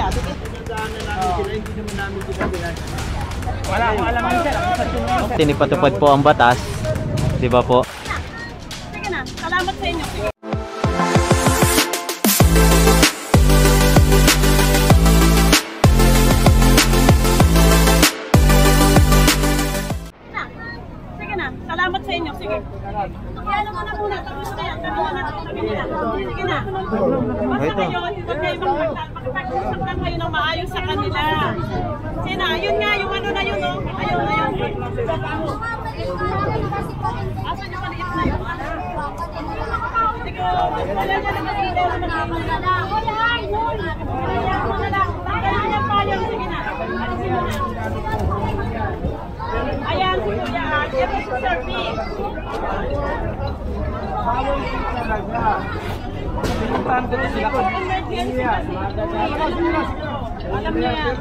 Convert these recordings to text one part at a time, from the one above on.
Wala akong alam ang sir. Tinipatupad po ang batas, di ba po? Sige na, salamat sa inyo. Sige na, salamat sa inyo. Sige. Ano mo na muna, tapos na yan. Sige na. Basta kayo, huwag kayo magpag-usap lang kayo ng maayos sa kanila. Sina, ayun nga, yung ano na yun, oh. Ayun. Asan yung maliit na yun? Hindi ko, wala niya na mag-ilaw na mag-ilaw. Sige na. Ayan, si Kuya. Yan si Sir B. Alam niya yan.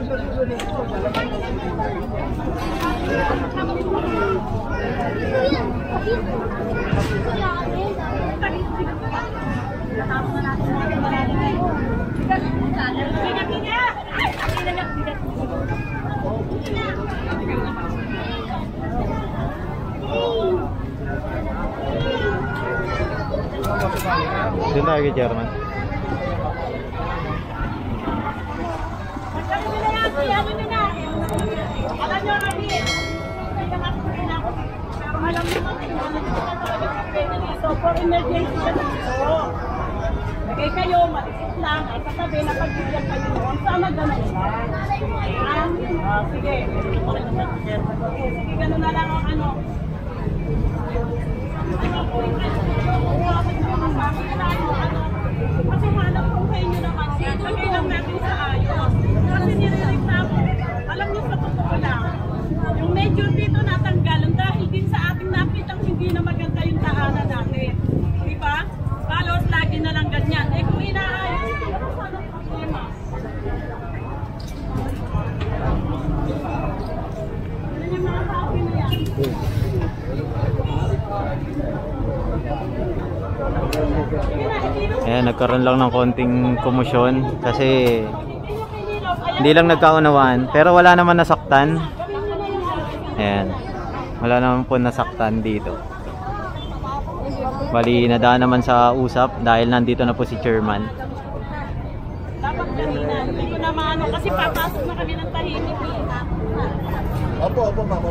Doon tayo kay Chairman. Alam nyo, Rabi, alam nyo, so for emergency ka dito. Kaya kayo, matisip lang, ay katabi na pagbigyan kayo noon, sana gano'n lang. Sige. Sige, gano'n na lang ang ano. Kasi malam kung kayo nyo naman yan, lagay lang natin sa ayos. Kasi nire-reklamo, alam nyo sa totoo lang, yung medyo dito natanggalan dahil din sa ating napitang hindi na maganda yung daanan natin. Diba? Balos lagi na lang ganyan. Eh kung inaayos, ano sana problema? Ano yung mga kaawin na yan? Ayan, nagkaroon lang ng konting komosyon kasi hindi lang nagkaunawaan, pero wala naman nasaktan. Ayan, wala naman po nasaktan dito. Bali, nadaan naman sa usap dahil nandito na po si Chairman. Dapat kanina, hindi ko na maano kasi papasok na kami ng tahimik. Opo, ma'am.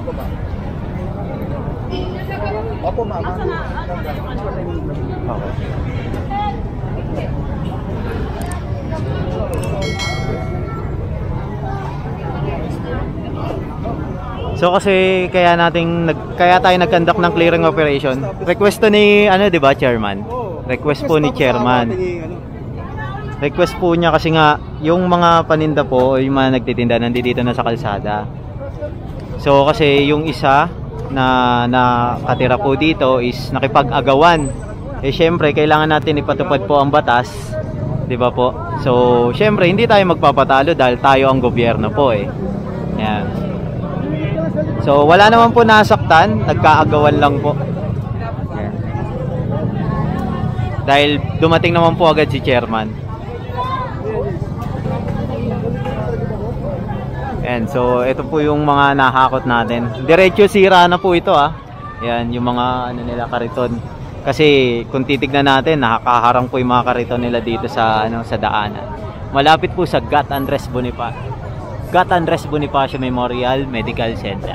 Opo, ma'am. Asa na yung ano? Okay. So kasi kaya tayo nag-conduct ng clearing operation. Request to ni di ba, Chairman? Request po ni Chairman. Request po niya kasi nga yung mga paninda po, yung mga nagtitinda nandito na sa kalsada. So kasi yung isa na nakatira po dito is nakipag-agawan. Eh syempre kailangan natin ipatupad po ang batas, 'di ba po? So syempre hindi tayo magpapatalo dahil tayo ang gobyerno po eh. Yan. So wala naman po nasaktan, nagkaagawan lang po. Yan. Dahil dumating naman po agad si Chairman. And so ito po yung mga nahakot natin. Diretso sira na po ito Yan yung mga nila kariton. Kasi kung titignan natin, nakakaharang po yung mga kariton nila dito sa sa daanan. Malapit po sa Gat Andres Bonifacio Memorial Medical Center.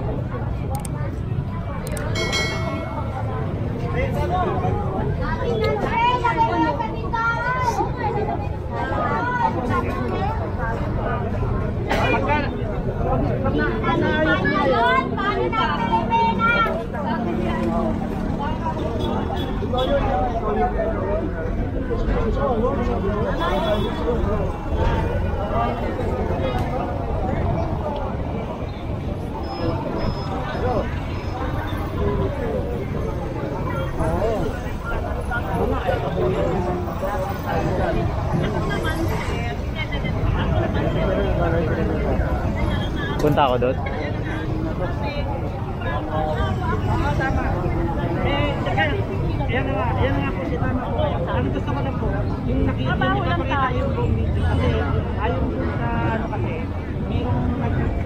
Punta ako doon. Yan nga po si Tama po. Ang gusto ko lang po, yung nakita yung kasi ayaw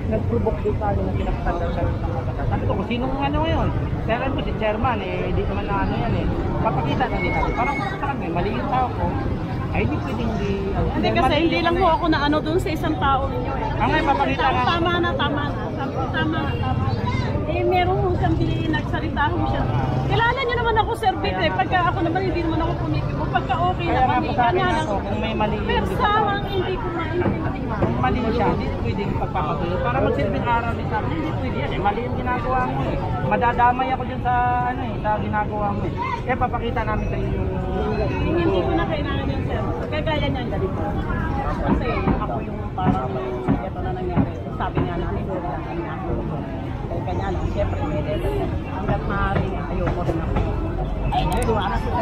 nag-provoke din tayo na pinakatan daw sa ng kapatid. Sabi ko, kung sinong ano ngayon? Pero po si chairman, hindi naman na ano yan Papakita na din natin. Parang sa kami, mali yung tao ko. Ay, hindi pwedeng hindi. Hindi kasi hindi lang ho ako na ano dun sa isang tao ninyo Ang ay, papakita ka. Tama na. Tama na. Meron ho siyang nagsalita ho siya. Kilala niyo naman ako, Sir Vic, Pagka ako naman, hindi naman ako pumikibo. Pagka okay Kaya naman, nga po sa akin lang. ako, kung may mali Pero sa akin, hindi ko maintindihan. Kung mali siya, hindi pwedeng pagpapatuloy. Para magsilbing aral din sa akin, hindi pwede yan. Mali yung ginagawa mo Madadamay ako dyan sa sa ginagawa mo Kaya papakita namin sa inyo Hindi ko na kailangan yung Sir. Kagaya niyan, ganito. Kasi ako yung parang ito na nangyari. Sabi nga namin, wala kami ako. Kanya lang, siyempre may level. Hanggat maaari nga, ayoko rin ako. Ay, nagawa na sila.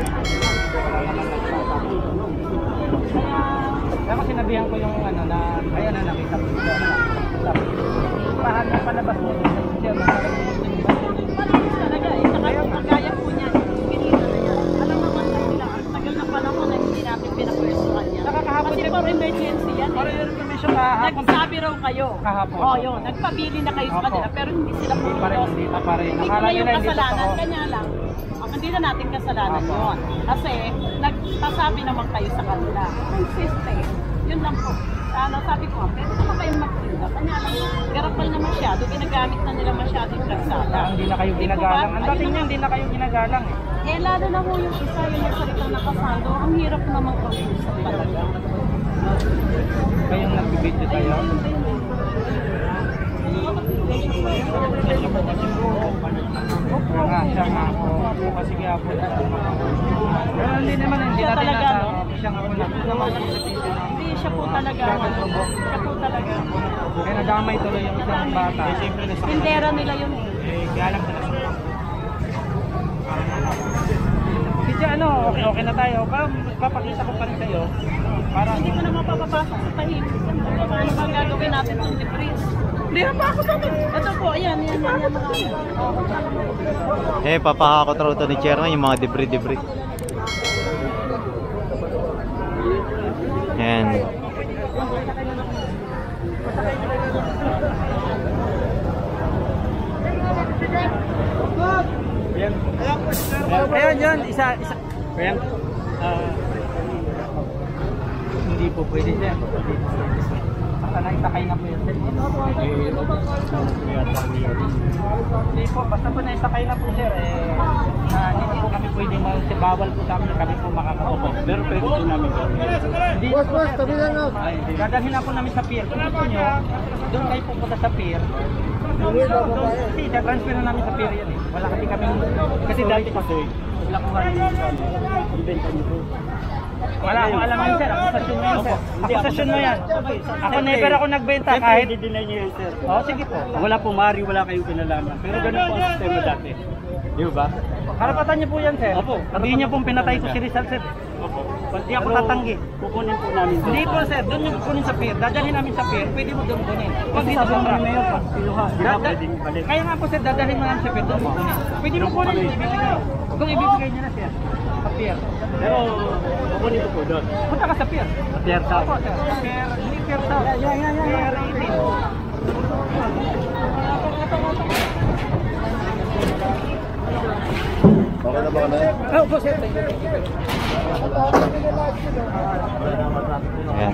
Kaya sinabihan ko yung na, ayan na nakita ko siya. Pahan na palabas mo siya. Malinis talaga Saka yung kagaya po niya, pinita na yan. Alam naman na nila, ang tagal na panahon na hindi natin pinapwestuhan yan. Kasi for emergency yan. For information kahapon. Nagsabi raw kayo. Kahapon. Yun. Nagpabili na kayo sa kanila, pero hindi sila Hindi pa rin. Hindi ko na yung kasalanan, kanya lang. Hindi na natin kasalanan yun. Kasi nagpasabi naman kayo sa kanila. Consistent. Yun lang po. Sabi ko, pwede naman kayong magtinda. Kanya lang, garapal na masyado. Ginagamit na nila masyado yung kalsada. Hindi na kayo ginagalang. Ang dating niya, hindi na kayo ginagalang lalo na po yung isa, yung nagsalitang nakasando. Ang hirap naman kausap talaga. Kayong nagbibidyo tayo? Siya nga po. Kasi kaya po. Pero hindi naman, hindi natin talaga, nasa. no? Siya nga po. Hindi, siya po talaga. Siya po talaga. Kaya nadamay tuloy yung isang bata. Tindera nila yun. Kaya lang sila sa kasi okay na tayo. Papakita ko pa rin sa'yo. Para Hindi ko na mapapapasok sa tahimik. Paano ba gagawin natin ng debris? Hindi na pa ako bakit? Ito po, ayan. Papahakot raw to ni chairman yung mga debris. Ayan. Ayan dyan, isa. Ayan. Hindi po pwede siya. Basta naitakay na po yun. Hindi po, basta po naitakay na po sir. Hindi po kami pwede bawal po sa amin kami po makakaopo. Pero pwede po namin. Hindi po sir. Dadalhin na po namin sa pier. Kung gusto nyo, doon kayo pupunta sa pier. Kasi transfer na namin sa pier yan Wala kasi dati kasi lakuhan ibenta nyo po. Wala akong alam yun sir, akusasyon mo yan sir. Akusasyon mo yan. Ako never ako nagbenta kahit i-deny nyo yun, sir. sige po. Wala po mari, wala kayong kinalaman. Pero ganun po ang sistema dati. Di ba? Karapatan niyo po yan sir. Opo. Hindi niyo pong pinatay ko si Rizal sir. Opo. Hindi ako tatanggi. Kukunin po namin. Hindi po sir, doon yung kukunin sa pier. Dadalhin namin sa pier, pwede mo doon kunin. Pag dito sabi sa mo na yun, pag pinuha, di ba pwedeng balik? Kaya nga po sir, dadalhin mo namin sa pier, doon mo kunin. Pwede mo kunin, ibibigay. Kung ibibigay niyo na sir, sa pier. Pero kukunin ko po doon. Punta ka sa pier. Sa Pier South. Opo sir, sa pier, hindi pier south. Pier 18. Okay na ba na? Opo sir, thank you. Ayan.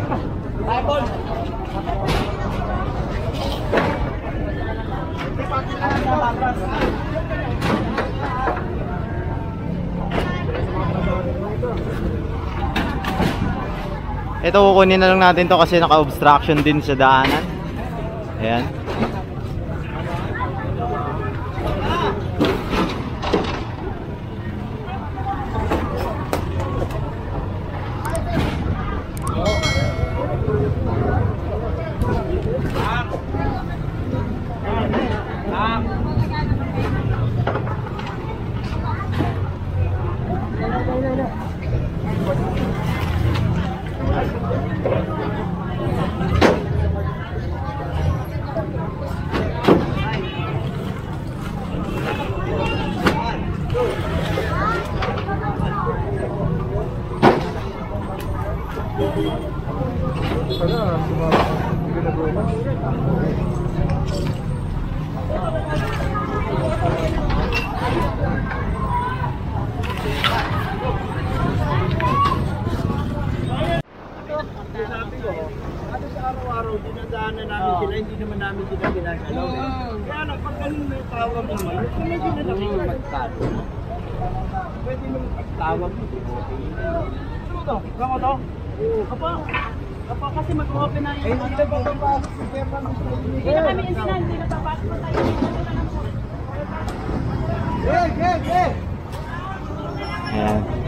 Ito kukunin na lang natin to kasi naka-obstruction din sa daanan. Ayan. Sana, sumama. Ginagawa. Sabi ko, ano sa araw-araw, dinadaanan namin sila, hindi naman namin sila ginagalaw. Kaya lang, pag ganun may tawag naman, medyo na nakikipagtalo. Pwede naman pagtawag mo. Ito, kamo to? Opo. Opo, kasi mag-open na yung Hindi na ba papasok si Chairman? Hindi na kami insinan, hindi na papasok na tayo. Dito na lang po. Ayan.